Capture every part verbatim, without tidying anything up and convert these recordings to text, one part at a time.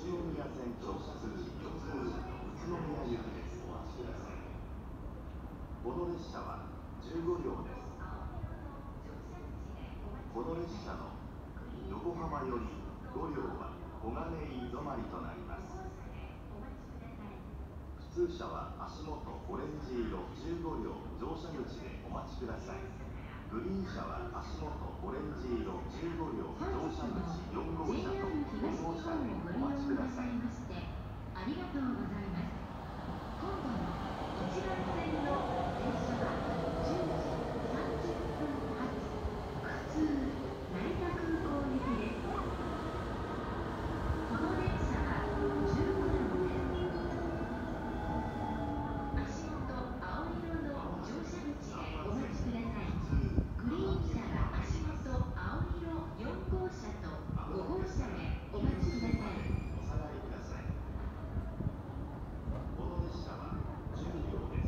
宇都宮線直通普通宇都宮行きです。お待ちください。この列車はじゅうごりょうです。この列車の横浜よりごりょうは小金井止まりとなります。普通車は足元オレンジ色じゅうごりょう乗車口でお待ちください。グリーン車は足元オレンジ色じゅうごりょう乗車口よんごうしゃとごごうしゃでお待ちください。 ありがとうございます。今度のいちばん線の電車はじゅうじさんじゅっぷん発普通成田空港行きです。この電車はじゅうごりょうです。足元青色の乗車口へお待ちください。グリーン車は足元青色よんごうしゃとごごうしゃでお待ちください。 お下がりください。この列車はじゅうりょうです。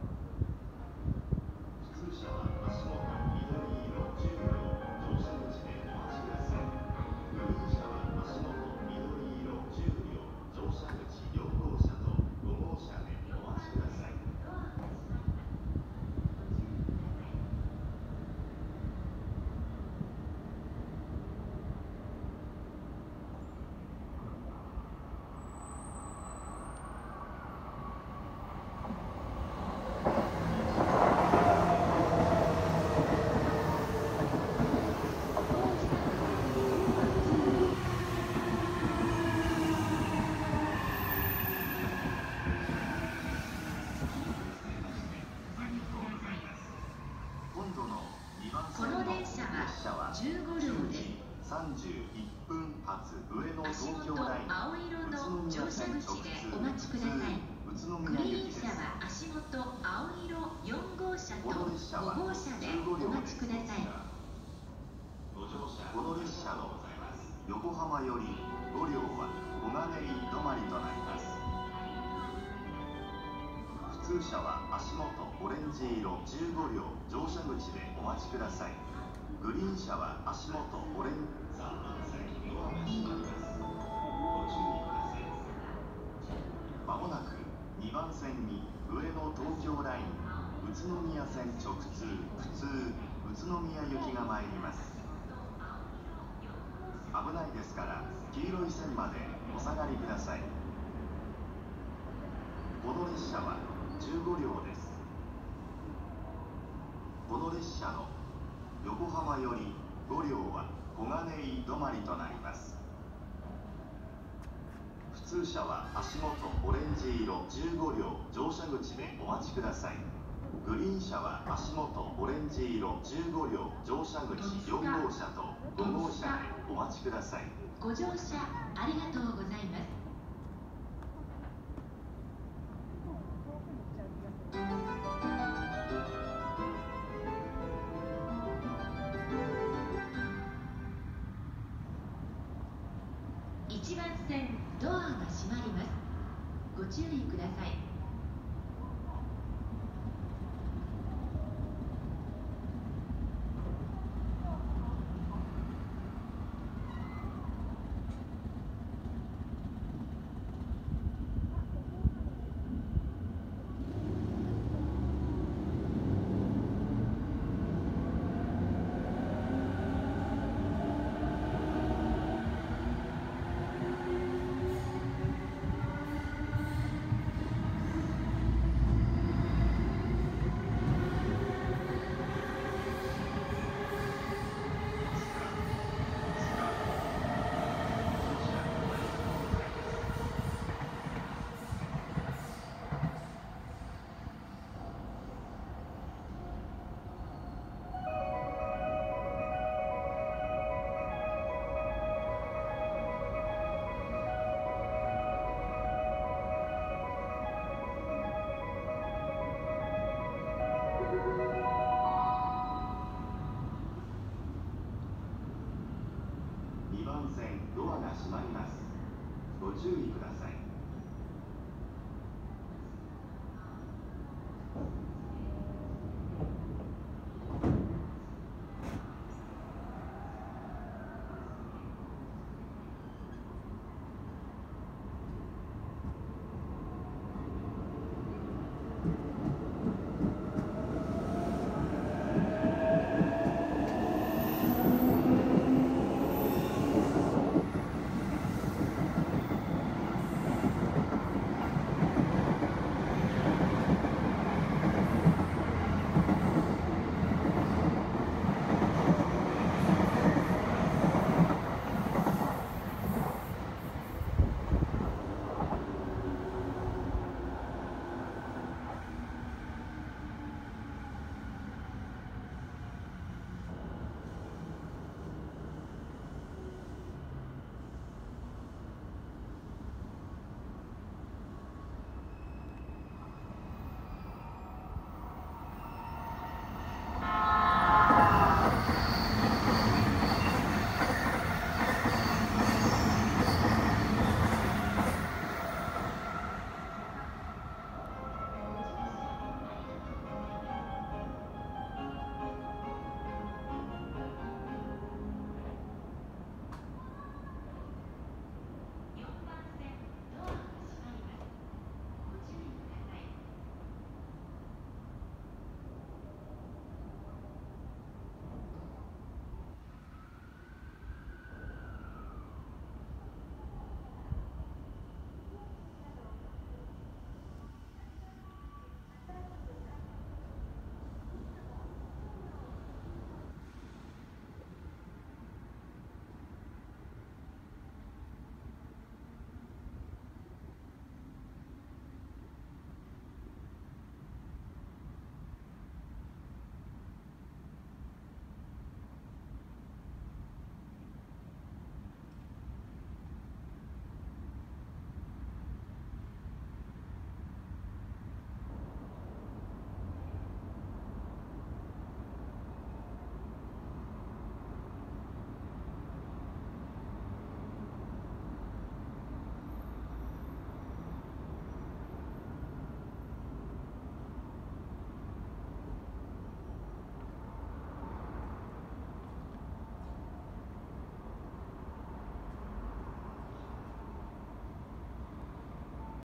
普通車は足元緑色じゅうりょう乗車口でお待ちください。グリーン車は足元緑色じゅうりょう乗車口よんごうしゃとごごうしゃでお待ちください。 この電車はじゅうごりょうです。 さんじゅういっぷん発上野足東京元ライン青色の乗車口でお待ちください。 宇都グ宮行きです。 リーン車は足元青色よんごうしゃとごごうしゃでお待ちください。 この列車の横浜よりごりょうは小金井止まりとなります。普通車は足元オレンジ色じゅうごりょう乗車口でお待ちください。グリーン車は足元オレンジさんばんせんドアが閉まります。ご注意ください。まもなくにばんせんに上野東京ライン宇都宮線直通普通宇都宮行きが参ります。危ないですから黄色い線までお下がりください。この列車はじゅうごりょうです。この列車の横浜よりごりょうは小金井止まりとなります。普通車は足元オレンジ色じゅうごりょう乗車口でお待ちください。グリーン車は足元オレンジ色じゅうごりょう乗車口よんごうしゃとごごうしゃでお待ちください。 ご乗車ありがとうございます。いちばん線ドアが閉まります。ご注意ください。 にばん線ドアが閉まります。ご注意ください。